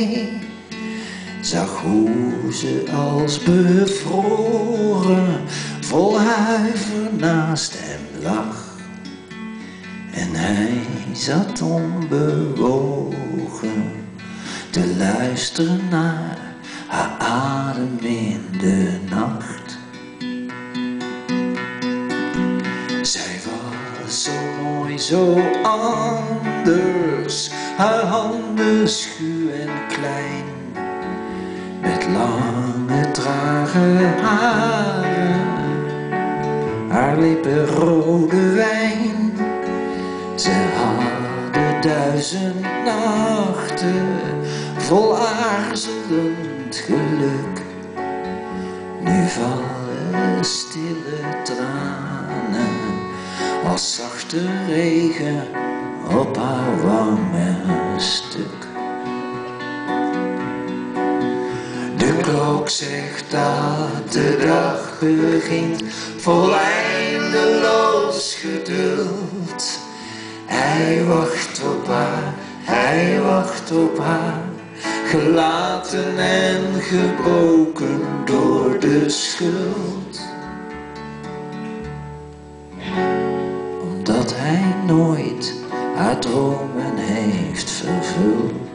hij zag hoe ze als bevroren vol huiver naast hem lag. En hij zat onbewogen te luisteren naar haar adem in de nacht. Zij was zo mooi, zo anders, haar handen schuw en klein, met lange trage haren, haar lippen rode wijn. Ze hadden 1000 nachten vol aarzelend geluk. Nu vallen stille tranen als zachte regen op haar wangen stuk. De klok zegt dat de dag begint, vol eindeloos geduld. Hij wacht op haar, hij wacht op haar, gelaten en gebroken door de schuld. Omdat hij nooit haar dromen heeft vervuld.